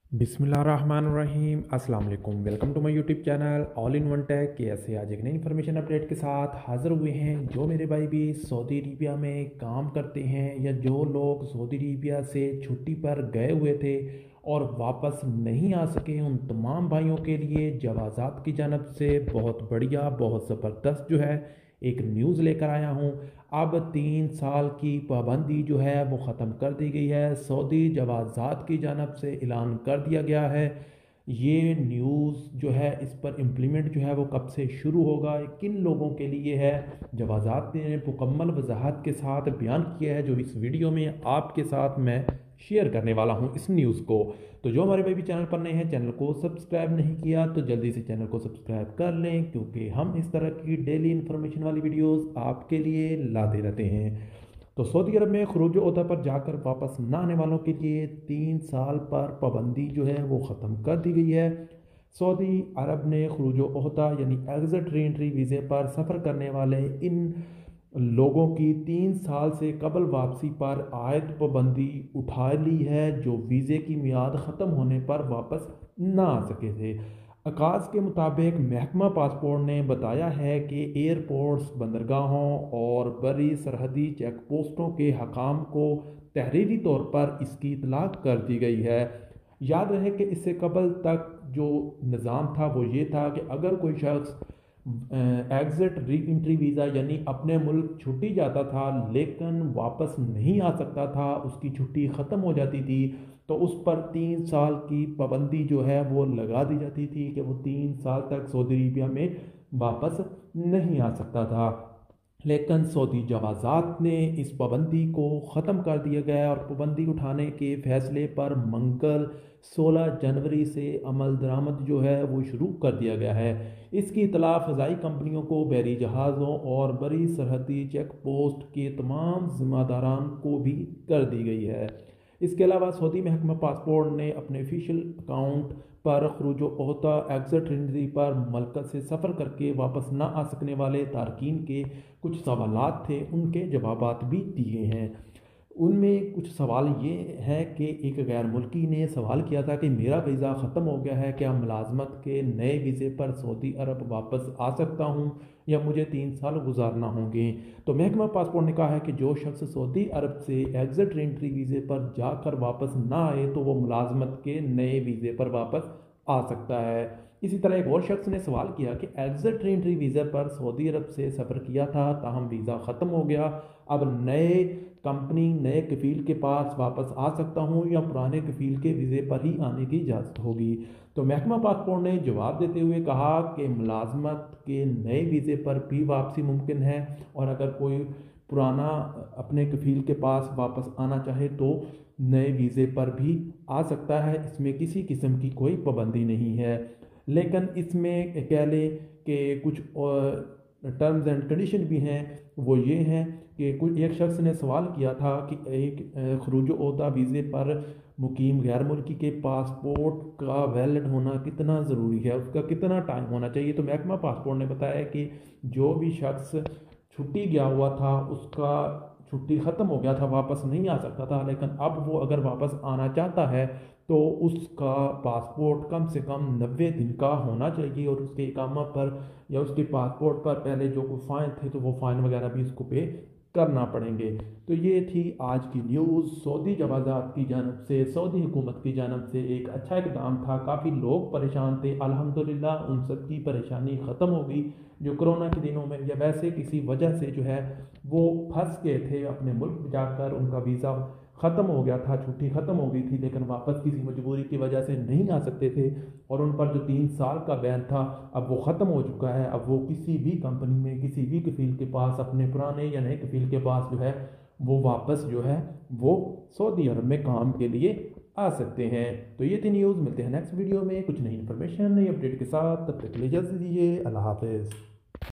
बिस्मिल्लाहिर्रहमानिर्रहीम अस्सलाम वालेकुम। Welcome to my YouTube channel all in one tech के ऐसे आज एक नई इन्फॉर्मेशन अपडेट के साथ हाज़िर हुए हैं। जो मेरे भाई भी सऊदी अरेबिया में काम करते हैं या जो लोग सऊदी अरेबिया से छुट्टी पर गए हुए थे और वापस नहीं आ सके, उन तमाम भाइयों के लिए जवाज़ात की जानब से बहुत बढ़िया, बहुत ज़बरदस्त जो है एक न्यूज़ लेकर आया हूँ। अब 3 साल की पाबंदी जो है वो ख़त्म कर दी गई है। सऊदी जवाज़ात की जानब से ऐलान कर दिया गया है। ये न्यूज़ जो है इस पर इम्प्लीमेंट जो है वो कब से शुरू होगा, किन लोगों के लिए है, जवाज़ात ने मुकम्मल वजाहत के साथ बयान किया है, जो इस वीडियो में आपके साथ मैं शेयर करने वाला हूँ इस न्यूज़ को। तो जो हमारे भाई भी चैनल पर नए हैं, चैनल को सब्सक्राइब नहीं किया तो जल्दी से चैनल को सब्सक्राइब कर लें, क्योंकि हम इस तरह की डेली इन्फॉर्मेशन वाली वीडियोस आपके लिए लाते रहते हैं। तो सऊदी अरब में खरूज ओहदा पर जाकर वापस ना आने वालों के लिए 3 साल पर पाबंदी जो है वो ख़त्म कर दी गई है। सऊदी अरब ने खरूज ओहदा यानी एग्ज़िट री एंट्री वीज़े पर सफ़र करने वाले इन लोगों की 3 साल से कबल वापसी पर आयद पाबंदी उठा ली है, जो वीज़े की मियाद ख़त्म होने पर वापस ना आ सके थे। अकास के मुताबिक महकमा पासपोर्ट ने बताया है कि एयरपोर्ट्स, बंदरगाहों और बरी सरहदी चेक पोस्टों के हकाम को तहरीरी तौर पर इसकी इतला कर दी गई है। याद रहे कि इससे कबल तक जो निज़ाम था वो ये था कि अगर कोई शख्स एग्ज़िट री एंट्री वीज़ा यानी अपने मुल्क छुट्टी जाता था लेकिन वापस नहीं आ सकता था, उसकी छुट्टी ख़त्म हो जाती थी, तो उस पर 3 साल की पाबंदी जो है वो लगा दी जाती थी कि वो 3 साल तक सऊदी अरेबिया में वापस नहीं आ सकता था। लेकिन सऊदी जवाज़ात ने इस पाबंदी को ख़त्म कर दिया गया और पाबंदी उठाने के फैसले पर मंगल 16 जनवरी से अमल दरामद जो है वो शुरू कर दिया गया है। इसकी इतला फ़ज़ाई कंपनियों को, बहरी जहाज़ों और बरी सरहदी चेक पोस्ट के तमाम ज़िम्मेदारान को भी कर दी गई है। इसके अलावा सऊदी महकमा पासपोर्ट ने अपने ऑफिशियल अकाउंट पर खरूज ओहदा एग्ज़िट एंट्री पर मलकत से सफ़र करके वापस ना आ सकने वाले तारकीन के कुछ सवालात थे, उनके जवाबात भी दिए हैं। उनमें कुछ सवाल ये है कि एक गैर मुल्की ने सवाल किया था कि मेरा वीज़ा ख़त्म हो गया है, क्या मुलाजमत के नए वीज़े पर सऊदी अरब वापस आ सकता हूँ या मुझे 3 साल गुजारना होंगे। तो महकमा पासपोर्ट ने कहा है कि जो शख्स सऊदी अरब से एग्ज़िट एंट्री वीज़े पर जाकर वापस ना आए तो वो मुलाजमत के नए वीज़े पर वापस आ सकता है। इसी तरह एक और शख्स ने सवाल किया कि एग्ज़िट री एंट्री वीज़ा पर सऊदी अरब से सफ़र किया था, ताहम वीज़ा ख़त्म हो गया, अब नए कंपनी, नए कफ़ील के पास वापस आ सकता हूँ या पुराने कफ़ील के वीज़े पर ही आने की इजाज़त होगी। तो महकमा पासपोर्ट ने जवाब देते हुए कहा कि मुलाजमत के नए वीज़े पर भी वापसी मुमकिन है, और अगर कोई पुराना अपने कफ़ील के पास वापस आना चाहे तो नए वीज़े पर भी आ सकता है। इसमें किसी किस्म की कोई पाबंदी नहीं है। लेकिन इसमें कह लें कि कुछ टर्म्स एंड कंडीशन भी हैं। वो ये हैं कि कुछ एक शख्स ने सवाल किया था कि एक खरूज ओहदा वीज़े पर मुकीम गैर मुल्की के पासपोर्ट का वैलिड होना कितना ज़रूरी है, उसका कितना टाइम होना चाहिए। तो महकमा पासपोर्ट ने बताया कि जो भी शख्स छुट्टी गया हुआ था, उसका छुट्टी ख़त्म हो गया था, वापस नहीं आ सकता था, लेकिन अब वो अगर वापस आना चाहता है तो उसका पासपोर्ट कम से कम 90 दिन का होना चाहिए, और उसके इकामा पर या उसके पासपोर्ट पर पहले जो कोई फ़ाइन थे तो वो फ़ाइन वगैरह भी उसको पे करना पड़ेंगे। तो ये थी आज की न्यूज़। सऊदी जवाज़ात की जानब से, सऊदी हुकूमत की जानब से एक अच्छा इक़दाम था। काफ़ी लोग परेशान थे, अल्हम्दुलिल्लाह उन सब की परेशानी ख़त्म हो गई, जो कोरोना के दिनों में या वैसे किसी वजह से जो है वो फंस गए थे अपने मुल्क जाकर, उनका वीज़ा ख़त्म हो गया था, छुट्टी ख़त्म हो गई थी, लेकिन वापस किसी मजबूरी की वजह से नहीं आ सकते थे, और उन पर जो 3 साल का बैन था अब वो ख़त्म हो चुका है। अब वो किसी भी कंपनी में, किसी भी कफ़ील के पास, अपने पुराने या नए कफ़ील के पास जो है वो वापस जो है वो सऊदी अरब में काम के लिए आ सकते हैं। तो ये थी न्यूज़। मिलते हैं नेक्स्ट वीडियो में कुछ नई इन्फॉर्मेशन, नई अपडेट के साथ। तब तक के लिए इजाज़त दीजिए। अल्लाह हाफ़िज़।